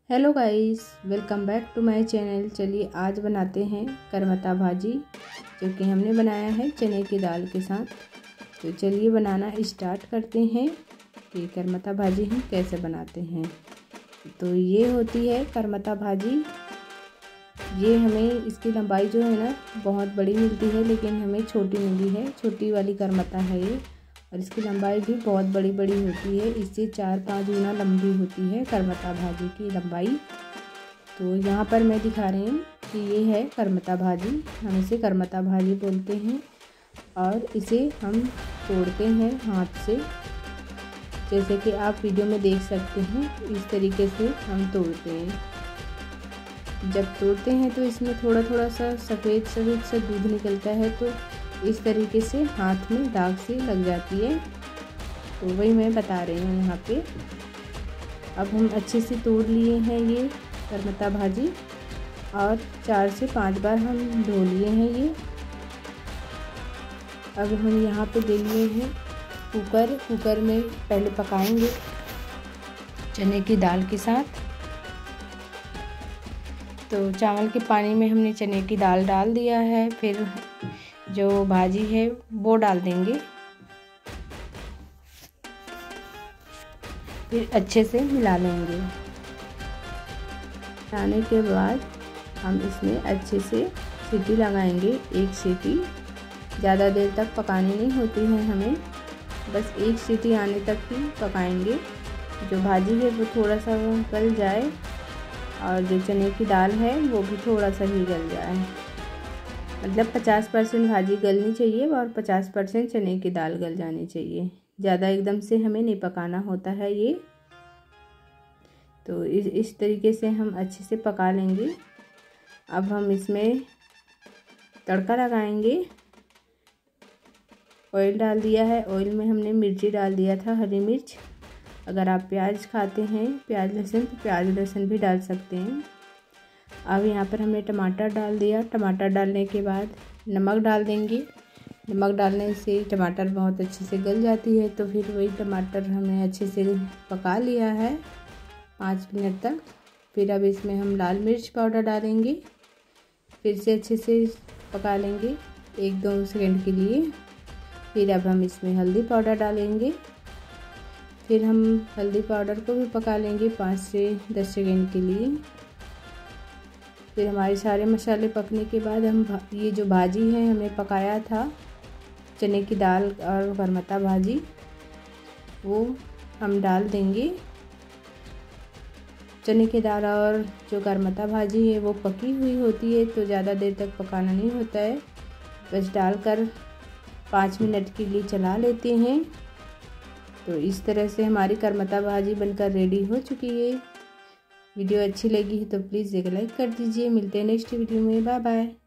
Hello guys, welcome back to my channel. चलिए आज बनाते हैं करमता भाजी, जो कि हमने बनाया है चने की दाल के साथ। तो चलिए बनाना स्टार्ट करते हैं कि करमता भाजी हम कैसे बनाते हैं। तो ये होती है करमता भाजी। ये हमें इसकी लंबाई जो है ना बहुत बड़ी मिलती है, लेकिन हमें छोटी मिली है, छोटी वाली करमता है ये। और इसकी लंबाई भी बहुत बड़ी बड़ी होती है, इससे 4-5 गुना लंबी होती है करमता भाजी की लंबाई। तो यहाँ पर मैं दिखा रही हूँ कि ये है करमता भाजी, हम इसे करमता भाजी बोलते हैं। और इसे हम तोड़ते हैं हाथ से, जैसे कि आप वीडियो में देख सकते हैं। इस तरीके से हम तोड़ते हैं। जब तोड़ते हैं तो इसमें थोड़ा थोड़ा सा सफ़ेद सफ़ेद सा दूध निकलता है, तो इस तरीके से हाथ में दाग से लग जाती है। तो वही मैं बता रही हूँ यहाँ पे। अब हम अच्छे से तोड़ लिए हैं ये करमता भाजी, और 4 से 5 बार हम धो लिए हैं ये। अब हम यहाँ पे ले लिए हैं कुकर में पहले पकाएंगे चने की दाल के साथ। तो चावल के पानी में हमने चने की दाल डाल दिया है, फिर जो भाजी है वो डाल देंगे। फिर अच्छे से मिला लेंगे। मिलाने के बाद हम इसमें अच्छे से सीटी लगाएंगे, 1 सीटी। ज़्यादा देर तक पकानी नहीं होती है हमें, बस 1 सीटी आने तक ही पकाएंगे। जो भाजी है वो थोड़ा सा गल जाए, और जो चने की दाल है वो भी थोड़ा सा ही गल जाए। मतलब 50% भाजी गलनी चाहिए और 50% चने की दाल गल जानी चाहिए। ज़्यादा एकदम से हमें नहीं पकाना होता है ये। तो इस तरीके से हम अच्छे से पका लेंगे। अब हम इसमें तड़का लगाएंगे। ऑयल डाल दिया है, ऑयल में हमने मिर्ची डाल दिया था, हरी मिर्च। अगर आप प्याज खाते हैं, प्याज लहसुन, तो प्याज लहसुन भी डाल सकते हैं। अब यहाँ पर हमने टमाटर डाल दिया। टमाटर डालने के बाद नमक डाल देंगे। नमक डालने से टमाटर बहुत अच्छे से गल जाती है। तो फिर वही टमाटर हमने अच्छे से पका लिया है 5 मिनट तक। फिर अब इसमें हम लाल मिर्च पाउडर डालेंगे, फिर से अच्छे से पका लेंगे 1-2 सेकंड के लिए। फिर अब हम इसमें हल्दी पाउडर डालेंगे। फिर हम हल्दी पाउडर को भी पका लेंगे 5 से 10 सेकंड के लिए। फिर हमारे सारे मसाले पकने के बाद हम ये जो भाजी है हमने पकाया था, चने की दाल और करमता भाजी, वो हम डाल देंगे। चने की दाल और जो करमता भाजी है वो पकी हुई होती है, तो ज़्यादा देर तक पकाना नहीं होता है। बस डालकर 5 मिनट के लिए चला लेते हैं। तो इस तरह से हमारी करमता भाजी बनकर रेडी हो चुकी है। वीडियो अच्छी लगी है तो प्लीज़ एक लाइक कर दीजिए। मिलते हैं नेक्स्ट वीडियो में। Bye bye.